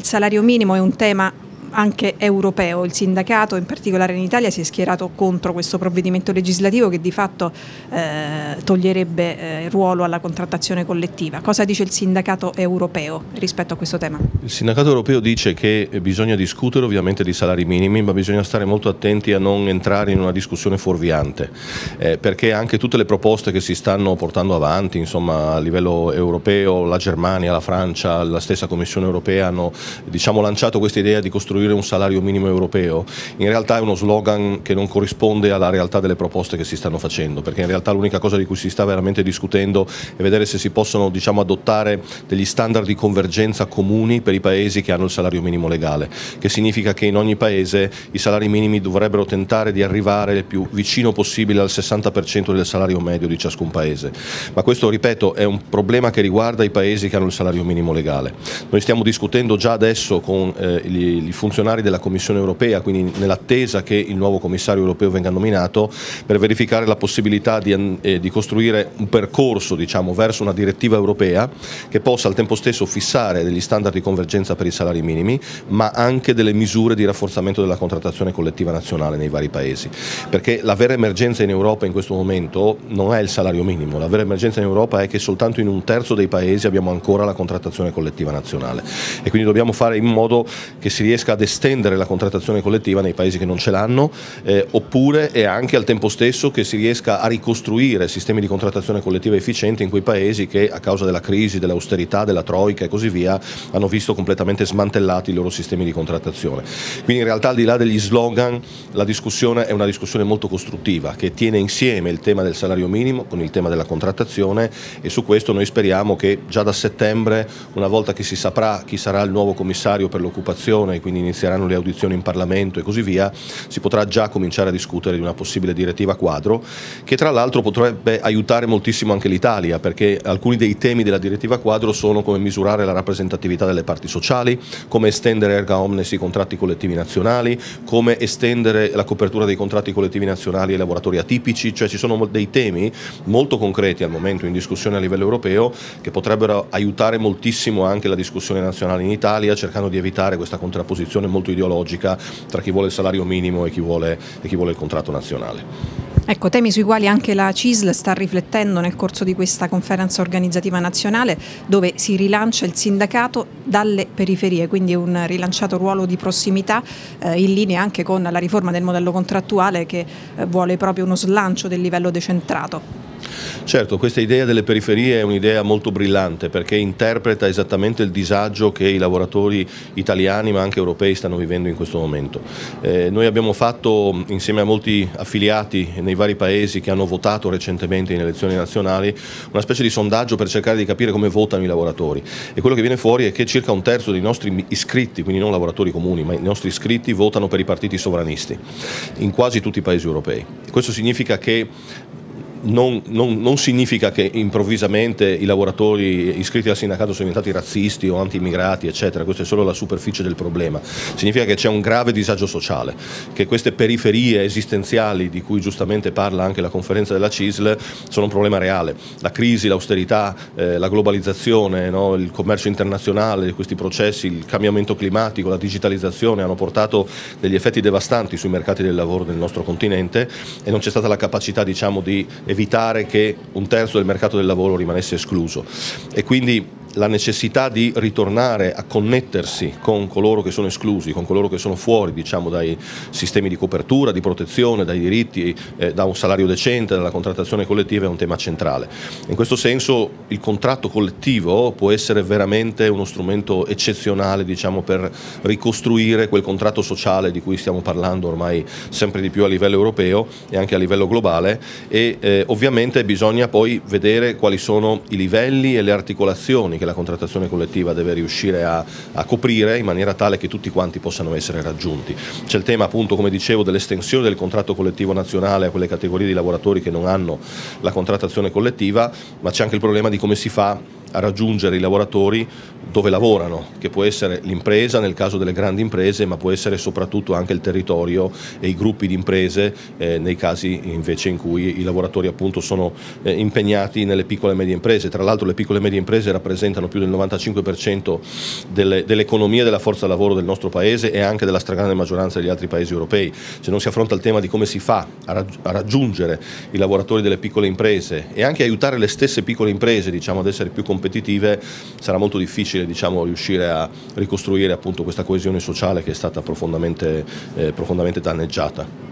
salario minimo è un tema anche europeo. Il sindacato, in particolare in Italia, si è schierato contro questo provvedimento legislativo che di fatto toglierebbe il ruolo alla contrattazione collettiva. Cosa dice il sindacato europeo rispetto a questo tema? Il sindacato europeo dice che bisogna discutere ovviamente di salari minimi, ma bisogna stare molto attenti a non entrare in una discussione fuorviante, perché anche tutte le proposte che si stanno portando avanti, insomma, a livello europeo, la Germania, la Francia, la stessa Commissione europea hanno, diciamo, lanciato questa idea di costruire un salario minimo europeo. In realtà è uno slogan che non corrisponde alla realtà delle proposte che si stanno facendo, perché in realtà l'unica cosa di cui si sta veramente discutendo è vedere se si possono, diciamo, adottare degli standard di convergenza comuni per i paesi che hanno il salario minimo legale, che significa che in ogni paese i salari minimi dovrebbero tentare di arrivare il più vicino possibile al 60% del salario medio di ciascun paese. Ma questo, ripeto, è un problema che riguarda i paesi che hanno il salario minimo legale. Noi stiamo discutendo già adesso con i funzionari della Commissione europea, quindi nell'attesa che il nuovo commissario europeo venga nominato, per verificare la possibilità di costruire un percorso, diciamo, verso una direttiva europea che possa al tempo stesso fissare degli standard di convergenza per i salari minimi, ma anche delle misure di rafforzamento della contrattazione collettiva nazionale nei vari paesi. Perché la vera emergenza in Europa in questo momento non è il salario minimo, la vera emergenza in Europa è che soltanto in un terzo dei paesi abbiamo ancora la contrattazione collettiva nazionale, e quindi dobbiamo fare in modo che si riesca ad estendere la contrattazione collettiva nei paesi che non ce l'hanno, oppure e anche al tempo stesso che si riesca a ricostruire sistemi di contrattazione collettiva efficienti in quei paesi che a causa della crisi, dell'austerità, della troica e così via hanno visto completamente smantellati i loro sistemi di contrattazione. Quindi in realtà, al di là degli slogan, la discussione è una discussione molto costruttiva che tiene insieme il tema del salario minimo con il tema della contrattazione, e su questo noi speriamo che già da settembre, una volta che si saprà chi sarà il nuovo commissario per l'occupazione, quindi inizieranno le audizioni in Parlamento e così via, si potrà già cominciare a discutere di una possibile direttiva quadro, che tra l'altro potrebbe aiutare moltissimo anche l'Italia, perché alcuni dei temi della direttiva quadro sono come misurare la rappresentatività delle parti sociali, come estendere erga omnes i contratti collettivi nazionali, come estendere la copertura dei contratti collettivi nazionali ai lavoratori atipici, cioè ci sono dei temi molto concreti al momento in discussione a livello europeo che potrebbero aiutare moltissimo anche la discussione nazionale in Italia, cercando di evitare questa contrapposizione molto ideologica tra chi vuole il salario minimo e chi vuole il contratto nazionale. Ecco, temi sui quali anche la CISL sta riflettendo nel corso di questa conferenza organizzativa nazionale, dove si rilancia il sindacato dalle periferie, quindi un rilanciato ruolo di prossimità in linea anche con la riforma del modello contrattuale che vuole proprio uno slancio del livello decentrato. Certo, questa idea delle periferie è un'idea molto brillante, perché interpreta esattamente il disagio che i lavoratori italiani ma anche europei stanno vivendo in questo momento. Noi abbiamo fatto, insieme a molti affiliati nei vari paesi che hanno votato recentemente in elezioni nazionali, una specie di sondaggio per cercare di capire come votano i lavoratori, e quello che viene fuori è che circa un terzo dei nostri iscritti, quindi non lavoratori comuni, ma i nostri iscritti, votano per i partiti sovranisti in quasi tutti i paesi europei. Questo significa che non significa che improvvisamente i lavoratori iscritti al sindacato sono diventati razzisti o anti-immigrati, eccetera. Questa è solo la superficie del problema. Significa che c'è un grave disagio sociale, che queste periferie esistenziali di cui giustamente parla anche la conferenza della CISL sono un problema reale. La crisi, l'austerità, la globalizzazione, no? Il commercio internazionale, questi processi, il cambiamento climatico, la digitalizzazione hanno portato degli effetti devastanti sui mercati del lavoro del nostro continente, e non c'è stata la capacità, diciamo, di evitare che un terzo del mercato del lavoro rimanesse escluso, e quindi la necessità di ritornare a connettersi con coloro che sono esclusi, con coloro che sono fuori, diciamo, dai sistemi di copertura, di protezione, dai diritti, da un salario decente, dalla contrattazione collettiva, è un tema centrale. In questo senso il contratto collettivo può essere veramente uno strumento eccezionale, diciamo, per ricostruire quel contratto sociale di cui stiamo parlando ormai sempre di più a livello europeo e anche a livello globale, e ovviamente bisogna poi vedere quali sono i livelli e le articolazioni che la contrattazione collettiva deve riuscire a coprire in maniera tale che tutti quanti possano essere raggiunti. C'è il tema, appunto, come dicevo, dell'estensione del contratto collettivo nazionale a quelle categorie di lavoratori che non hanno la contrattazione collettiva, ma c'è anche il problema di come si fa a raggiungere i lavoratori dove lavorano, che può essere l'impresa nel caso delle grandi imprese, ma può essere soprattutto anche il territorio e i gruppi di imprese nei casi invece in cui i lavoratori appunto sono impegnati nelle piccole e medie imprese. Tra l'altro le piccole e medie imprese rappresentano più del 95% dell'economia e della forza lavoro del nostro paese e anche della stragrande maggioranza degli altri paesi europei. Se non si affronta il tema di come si fa a raggiungere i lavoratori delle piccole imprese e anche aiutare le stesse piccole imprese, diciamo, ad essere più competitive, sarà molto difficile, diciamo, riuscire a ricostruire appunto questa coesione sociale che è stata profondamente danneggiata.